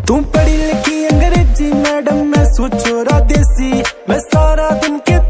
तू पढ़ी लिखी अंग्रेजी मैडम, मैं सोचो रा देसी, मैं सारा दिन के